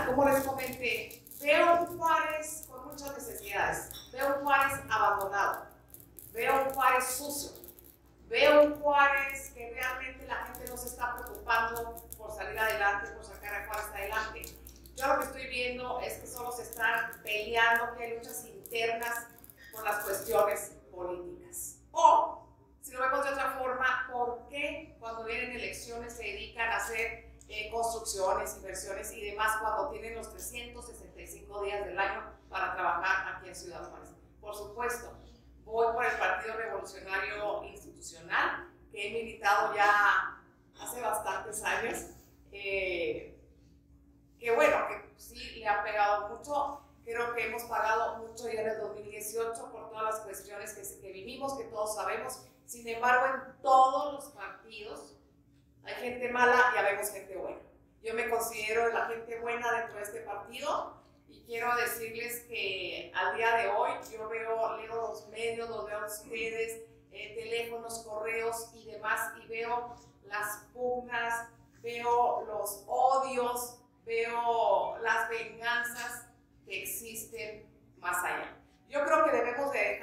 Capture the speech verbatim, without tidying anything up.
como les comenté, veo un Juárez con muchas necesidades, veo un Juárez abandonado, veo un Juárez sucio, veo un Juárez que realmente la gente no se está preocupando por salir adelante, por sacar a Juárez adelante. Yo lo que estoy viendo es que solo se están peleando, que hay luchas internas por las cuestiones políticas. O, si lo vemos de otra forma, ¿por qué cuando vienen elecciones se dedican a hacer eh, construcciones, inversiones y demás cuando tienen los trescientos sesenta y cinco días del año para trabajar aquí en Ciudad Juárez? Por supuesto, voy por el Partido Revolucionario Institucional, que he militado ya hace bastantes años, eh, que bueno, que sí le ha pegado mucho. Creo que hemos pagado mucho ya en el dos mil dieciocho por todas las cuestiones que, que vivimos, que todos sabemos. Sin embargo, en todos los partidos hay gente mala y habemos gente buena. Yo me considero la gente buena dentro de este partido y quiero decirles que al día de hoy yo veo, leo los medios, los veo a ustedes, eh, teléfonos, correos y demás, y veo las pugnas, veo los odios, veo las venganzas que existen más allá. Yo creo que debemos de